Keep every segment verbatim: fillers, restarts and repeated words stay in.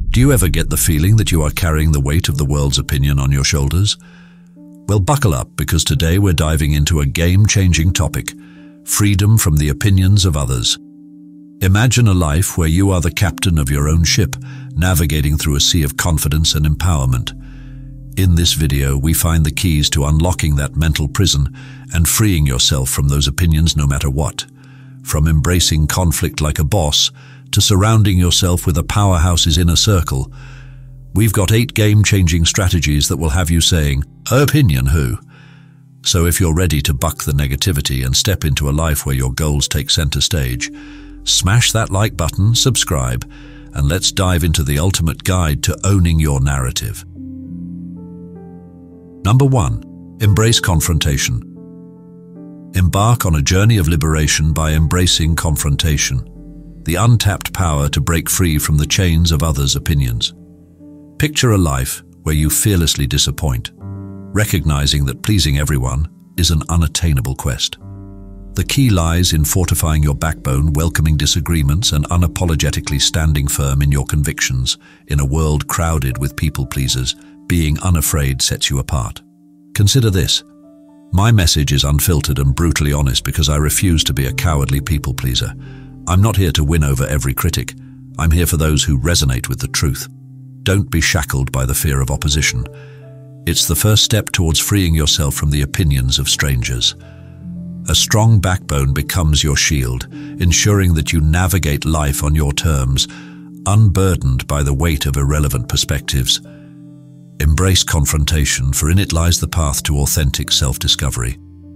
Do you ever get the feeling that you are carrying the weight of the world's opinion on your shoulders? Well, buckle up, because today we're diving into a game-changing topic: freedom from the opinions of others. Imagine a life where you are the captain of your own ship, navigating through a sea of confidence and empowerment. In this video, we find the keys to unlocking that mental prison and freeing yourself from those opinions no matter what. From embracing conflict like a boss to surrounding yourself with a powerhouse's inner circle, we've got eight game-changing strategies that will have you saying, "Opinion who?" So if you're ready to buck the negativity and step into a life where your goals take center stage, smash that like button, subscribe, and let's dive into the ultimate guide to owning your narrative. Number one, embrace confrontation. Embark on a journey of liberation by embracing confrontation, the untapped power to break free from the chains of others' opinions. Picture a life where you fearlessly disappoint, recognizing that pleasing everyone is an unattainable quest. The key lies in fortifying your backbone, welcoming disagreements, and unapologetically standing firm in your convictions. In a world crowded with people-pleasers, being unafraid sets you apart. Consider this. My message is unfiltered and brutally honest because I refuse to be a cowardly people-pleaser. I'm not here to win over every critic. I'm here for those who resonate with the truth. Don't be shackled by the fear of opposition. It's the first step towards freeing yourself from the opinions of strangers. A strong backbone becomes your shield, ensuring that you navigate life on your terms, unburdened by the weight of irrelevant perspectives. Embrace confrontation, for in it lies the path to authentic self-discovery.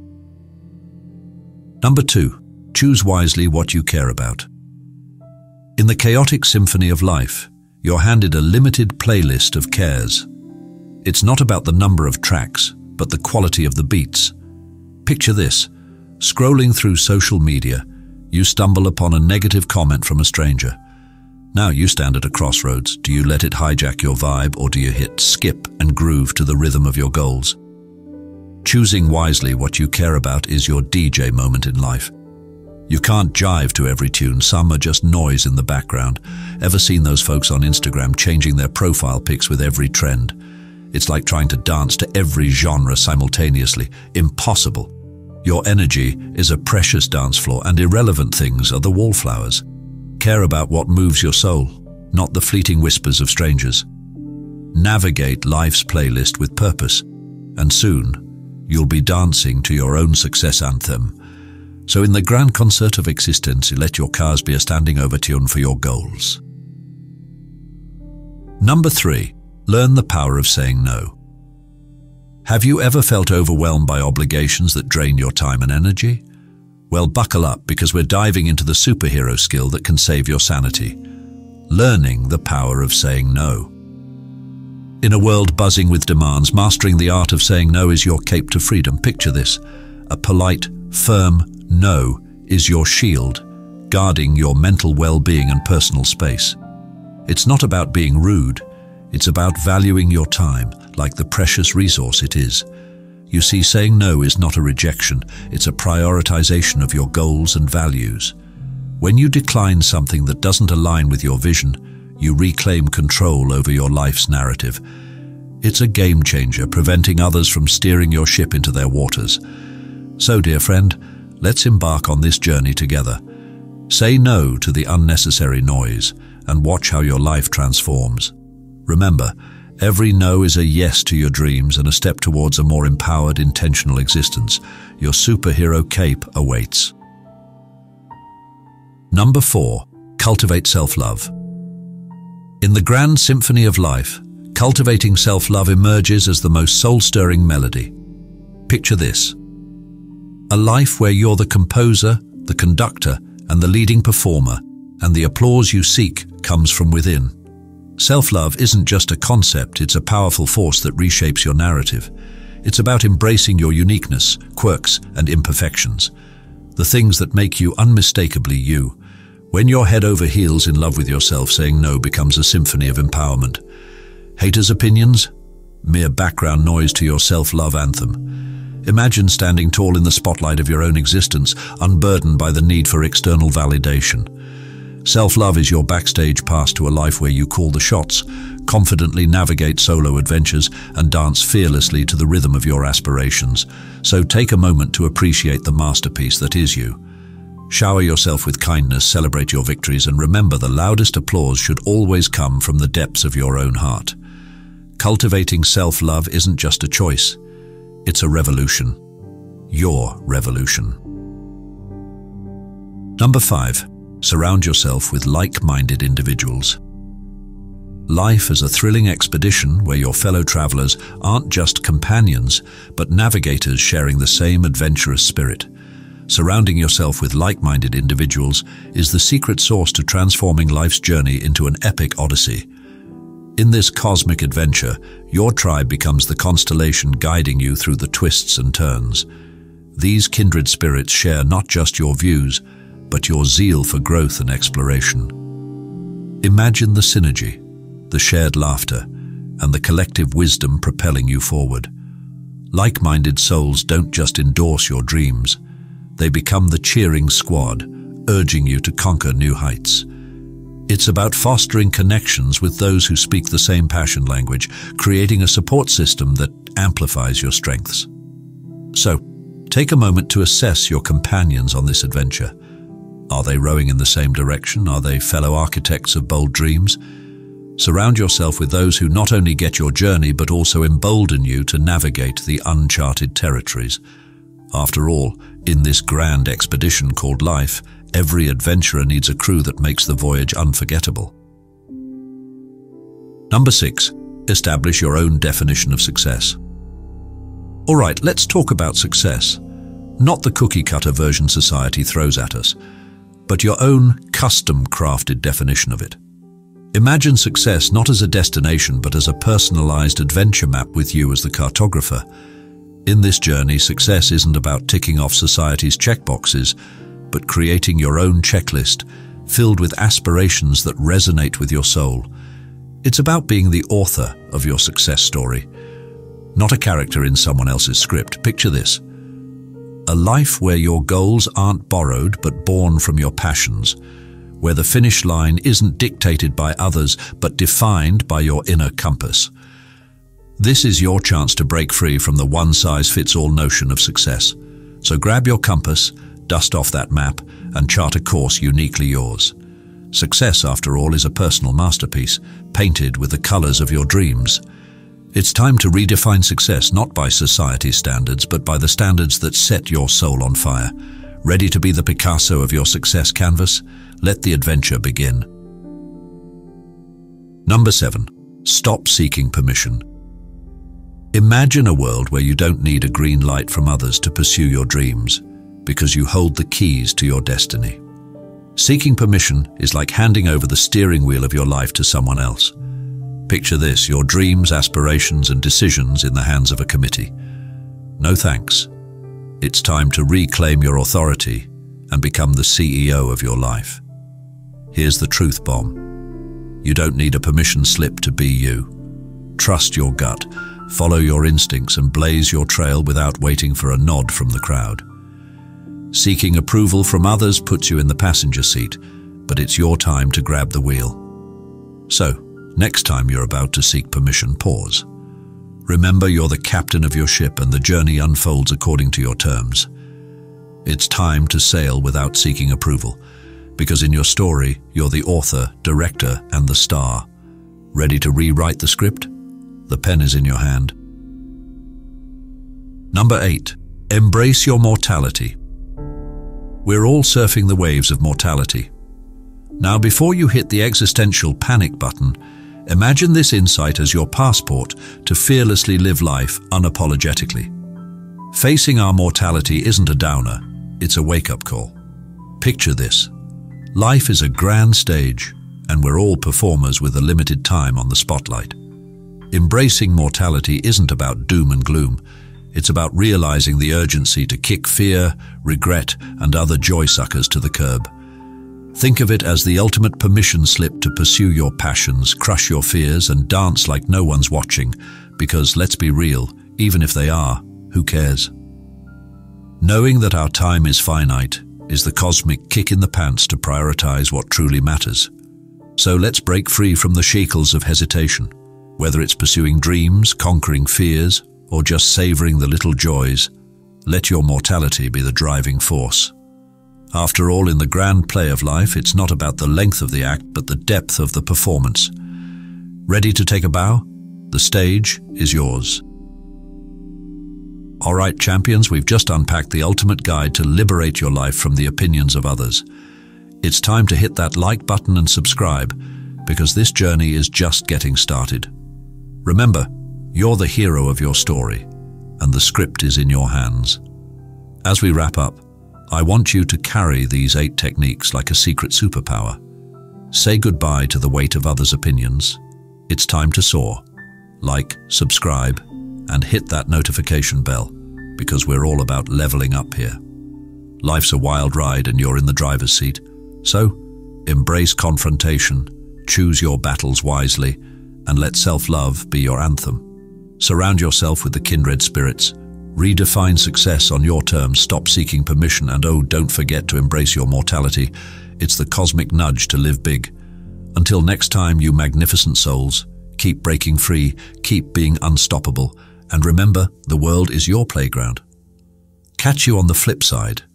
Number two, choose wisely what you care about. In the chaotic symphony of life, you're handed a limited playlist of cares. It's not about the number of tracks, but the quality of the beats. Picture this. Scrolling through social media, you stumble upon a negative comment from a stranger. Now you stand at a crossroads. Do you let it hijack your vibe, or do you hit skip and groove to the rhythm of your goals? Choosing wisely what you care about is your D J moment in life. You can't jive to every tune. Some are just noise in the background. Ever seen those folks on Instagram changing their profile pics with every trend? It's like trying to dance to every genre simultaneously. Impossible. Your energy is a precious dance floor, and irrelevant things are the wallflowers. Care about what moves your soul, not the fleeting whispers of strangers. Navigate life's playlist with purpose, and soon you'll be dancing to your own success anthem. So in the grand concert of existence, let your cars be a standing overtune for your goals. Number three, learn the power of saying no. Have you ever felt overwhelmed by obligations that drain your time and energy? Well, buckle up, because we're diving into the superhero skill that can save your sanity. Learning the power of saying no. In a world buzzing with demands, mastering the art of saying no is your cape to freedom. Picture this. A polite, firm no is your shield, guarding your mental well-being and personal space. It's not about being rude. It's about valuing your time like the precious resource it is. You see, saying no is not a rejection, it's a prioritization of your goals and values. When you decline something that doesn't align with your vision, you reclaim control over your life's narrative. It's a game changer, preventing others from steering your ship into their waters. So, dear friend, let's embark on this journey together. Say no to the unnecessary noise and watch how your life transforms. Remember, every no is a yes to your dreams and a step towards a more empowered, intentional existence. Your superhero cape awaits. Number four, cultivate self-love. In the grand symphony of life, cultivating self-love emerges as the most soul-stirring melody. Picture this. A life where you're the composer, the conductor, and the leading performer, and the applause you seek comes from within. Self-love isn't just a concept, it's a powerful force that reshapes your narrative. It's about embracing your uniqueness, quirks, and imperfections, the things that make you unmistakably you. When you're head over heels in love with yourself, saying no becomes a symphony of empowerment. Haters' opinions? Mere background noise to your self-love anthem. Imagine standing tall in the spotlight of your own existence, unburdened by the need for external validation. Self-love is your backstage pass to a life where you call the shots, confidently navigate solo adventures, and dance fearlessly to the rhythm of your aspirations. So take a moment to appreciate the masterpiece that is you. Shower yourself with kindness, celebrate your victories, and remember the loudest applause should always come from the depths of your own heart. Cultivating self-love isn't just a choice, it's a revolution. Your revolution. Number five. Surround yourself with like-minded individuals. Life is a thrilling expedition where your fellow travelers aren't just companions, but navigators sharing the same adventurous spirit. Surrounding yourself with like-minded individuals is the secret sauce to transforming life's journey into an epic odyssey. In this cosmic adventure, your tribe becomes the constellation guiding you through the twists and turns. These kindred spirits share not just your views, but your zeal for growth and exploration. Imagine the synergy, the shared laughter, and the collective wisdom propelling you forward. Like-minded souls don't just endorse your dreams, they become the cheering squad, urging you to conquer new heights. It's about fostering connections with those who speak the same passion language, creating a support system that amplifies your strengths. So, take a moment to assess your companions on this adventure. Are they rowing in the same direction? Are they fellow architects of bold dreams? Surround yourself with those who not only get your journey, but also embolden you to navigate the uncharted territories. After all, in this grand expedition called life, every adventurer needs a crew that makes the voyage unforgettable. Number six. Establish your own definition of success. All right, let's talk about success. Not the cookie-cutter version society throws at us, but your own custom-crafted definition of it. Imagine success not as a destination, but as a personalized adventure map with you as the cartographer. In this journey, success isn't about ticking off society's checkboxes, but creating your own checklist, filled with aspirations that resonate with your soul. It's about being the author of your success story, not a character in someone else's script. Picture this. A life where your goals aren't borrowed but born from your passions, where the finish line isn't dictated by others but defined by your inner compass. This is your chance to break free from the one-size-fits-all notion of success. So grab your compass, dust off that map, and chart a course uniquely yours. Success, after all, is a personal masterpiece, painted with the colors of your dreams. It's time to redefine success not by society's standards, but by the standards that set your soul on fire. Ready to be the Picasso of your success canvas? Let the adventure begin. Number seven. Stop seeking permission. Imagine a world where you don't need a green light from others to pursue your dreams, because you hold the keys to your destiny. Seeking permission is like handing over the steering wheel of your life to someone else. Picture this, your dreams, aspirations, and decisions in the hands of a committee. No thanks. It's time to reclaim your authority and become the C E O of your life. Here's the truth bomb. You don't need a permission slip to be you. Trust your gut, follow your instincts, and blaze your trail without waiting for a nod from the crowd. Seeking approval from others puts you in the passenger seat, but it's your time to grab the wheel. So, next time you're about to seek permission, pause. Remember, you're the captain of your ship and the journey unfolds according to your terms. It's time to sail without seeking approval, because in your story, you're the author, director, and the star. Ready to rewrite the script? The pen is in your hand. Number eight. Embrace your mortality. We're all surfing the waves of mortality. Now, before you hit the existential panic button, imagine this insight as your passport to fearlessly live life unapologetically. Facing our mortality isn't a downer, it's a wake-up call. Picture this. Life is a grand stage, and we're all performers with a limited time on the spotlight. Embracing mortality isn't about doom and gloom. It's about realizing the urgency to kick fear, regret, and other joy suckers to the curb. Think of it as the ultimate permission slip to pursue your passions, crush your fears, and dance like no one's watching, because let's be real, even if they are, who cares? Knowing that our time is finite, is the cosmic kick in the pants to prioritize what truly matters. So let's break free from the shackles of hesitation. Whether it's pursuing dreams, conquering fears, or just savoring the little joys, let your mortality be the driving force. After all, in the grand play of life, it's not about the length of the act, but the depth of the performance. Ready to take a bow? The stage is yours. All right, champions, we've just unpacked the ultimate guide to liberate your life from the opinions of others. It's time to hit that like button and subscribe, because this journey is just getting started. Remember, you're the hero of your story, and the script is in your hands. As we wrap up, I want you to carry these eight techniques like a secret superpower. Say goodbye to the weight of others' opinions. It's time to soar. Like, subscribe, and hit that notification bell, because we're all about leveling up here. Life's a wild ride and you're in the driver's seat. So, embrace confrontation, choose your battles wisely, and let self-love be your anthem. Surround yourself with the kindred spirits. Redefine success on your terms, stop seeking permission, and oh, don't forget to embrace your mortality. It's the cosmic nudge to live big. Until next time, you magnificent souls, keep breaking free, keep being unstoppable, and remember, the world is your playground. Catch you on the flip side.